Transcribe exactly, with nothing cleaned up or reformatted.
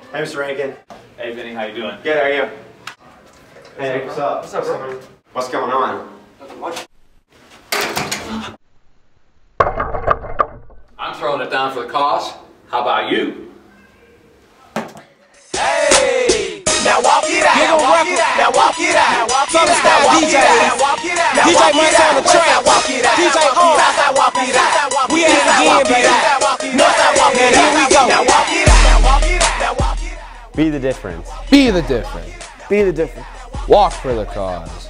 Hey, Mister Rankin. Hey, Vinny, how you doing? Good, how are you? Hey, what's up? What's up, bro? What's going on? Nothing much. I'm throwing it down for the cause. How about you? Hey, now walk it out. Now walk it out. Now walk it out. Southern style D J. D J Mike's on the track. D J O. We at it again, baby. Northside walk it out. Here we go. Now walk it out. Now walk it out. Now walk it out. Be the difference. Be the difference. Be the difference. Walk for the cause.